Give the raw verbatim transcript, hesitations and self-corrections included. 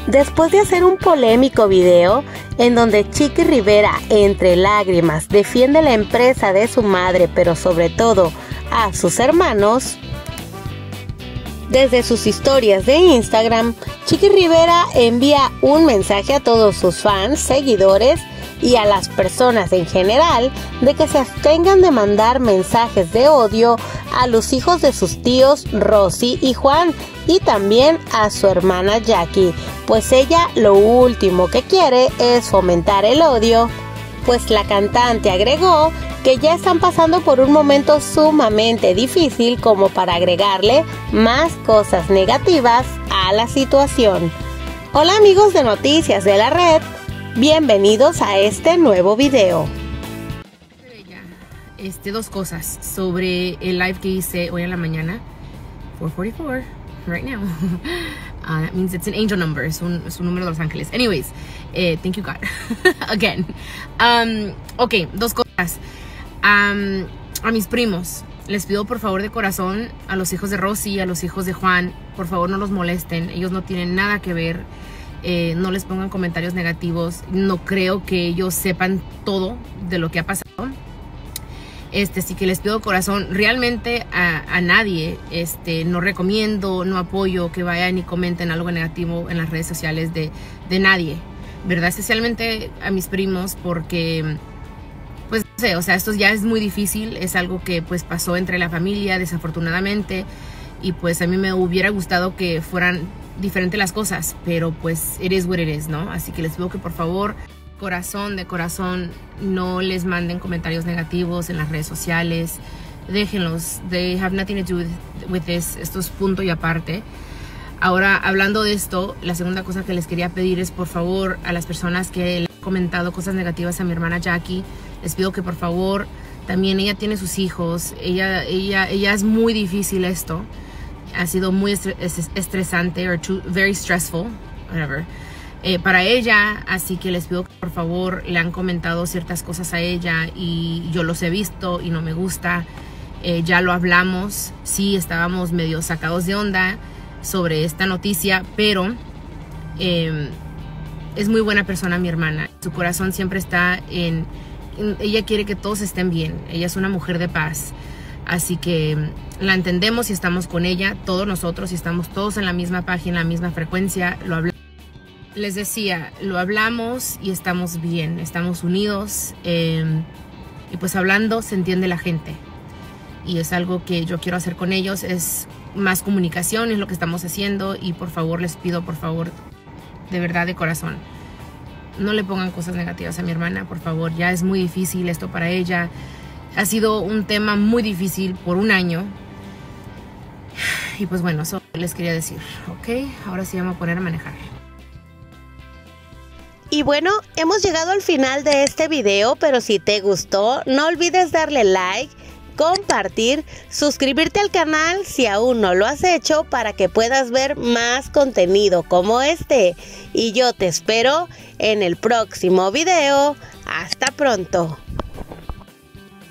Después de hacer un polémico video en donde Chiqui Rivera, entre lágrimas, defiende la empresa de su madre, pero sobre todo a sus hermanos, desde sus historias de Instagram, Chiqui Rivera envía un mensaje a todos sus fans, seguidores y a las personas en general de que se abstengan de mandar mensajes de odio a los hijos de sus tíos Rosy y Juan y también a su hermana Jackie, pues ella lo último que quiere es fomentar el odio. Pues la cantante agregó que ya están pasando por un momento sumamente difícil como para agregarle más cosas negativas a la situación. Hola amigos de Noticias de la Red, bienvenidos a este nuevo video. Este, dos cosas sobre el live que hice hoy en la mañana. four forty-four, right now. Uh, that means it's an angel number, es un, es un número de Los Ángeles. Anyways, eh, thank you God. Again. Um, ok, dos cosas. Um, a mis primos, les pido por favor de corazón, a los hijos de Rosy, a los hijos de Juan, por favor no los molesten, ellos no tienen nada que ver, eh, no les pongan comentarios negativos, no creo que ellos sepan todo de lo que ha pasado. Este, sí que les pido corazón, realmente a, a nadie, este, no recomiendo, no apoyo que vayan y comenten algo negativo en las redes sociales de, de nadie, ¿verdad? Especialmente a mis primos porque, pues, no sé, o sea, esto ya es muy difícil, es algo que, pues, pasó entre la familia, desafortunadamente, y, pues, a mí me hubiera gustado que fueran diferentes las cosas, pero, pues, it is what it is, ¿no? Así que les pido que, por favor, corazón de corazón, no les manden comentarios negativos en las redes sociales, déjenlos, they have nothing to do with, with this, esto es punto y aparte. Ahora, hablando de esto, la segunda cosa que les quería pedir es, por favor, a las personas que le han comentado cosas negativas a mi hermana Jackie, les pido que por favor, también ella tiene sus hijos, ella, ella, ella es muy difícil esto, ha sido muy estresante, or too, very stressful, whatever. Eh, para ella, así que les pido que por favor le han comentado ciertas cosas a ella y yo los he visto y no me gusta, eh, ya lo hablamos, sí estábamos medio sacados de onda sobre esta noticia, pero eh, es muy buena persona mi hermana, su corazón siempre está en, en, ella quiere que todos estén bien, ella es una mujer de paz, así que la entendemos y estamos con ella, todos nosotros y estamos todos en la misma página, en la misma frecuencia, lo hablamos. Les decía, lo hablamos y estamos bien, estamos unidos eh, y pues hablando se entiende la gente y es algo que yo quiero hacer con ellos, es más comunicación, es lo que estamos haciendo y por favor les pido, por favor, de verdad de corazón, no le pongan cosas negativas a mi hermana, por favor, ya es muy difícil esto para ella, ha sido un tema muy difícil por un año y pues bueno, eso les quería decir, ok, ahora sí vamos a poner a manejar. Y bueno, hemos llegado al final de este video, pero si te gustó, no olvides darle like, compartir, suscribirte al canal si aún no lo has hecho para que puedas ver más contenido como este. Y yo te espero en el próximo video. Hasta pronto.